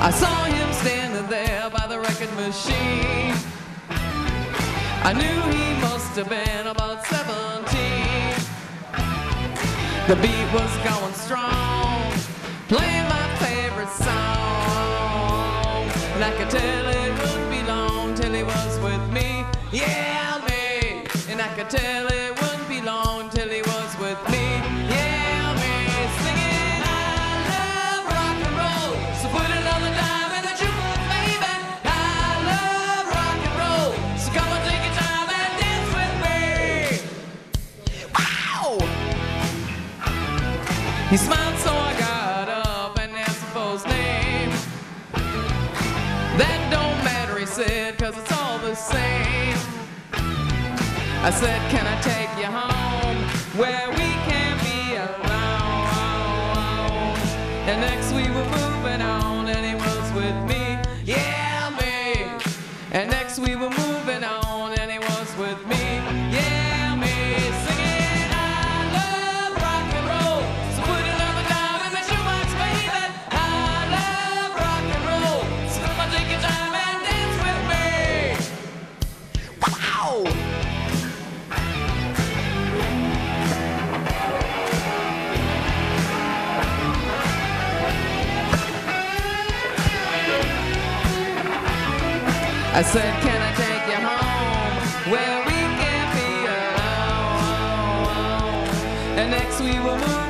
I saw him standing there by the record machine. I knew he must have been about 17. The beat was going strong, playing my favorite song, and I could tell it wouldn't be long till he was with me. Yeah, me. And I could tell it wouldn't be long till he was with me. Yeah, me. Singing, I love rock and roll, so put another dime in the jukebox, baby. I love rock and roll, so come and take your time and dance with me. Wow! He smiled, so I got up and asked him for his name. That don't matter, he said, 'cause it's all the same. I said, can I take you home where we can be alone? And next we were moving on and he was with me. Yeah, me. And next we were moving on and he was with me. Yeah, me. Singing, I love rock and roll, so put another dime in the shoebox, baby. I love rock and roll, so come on, take your time and dance with me. Wow! I said, can I take you home where we can be alone? And next we will move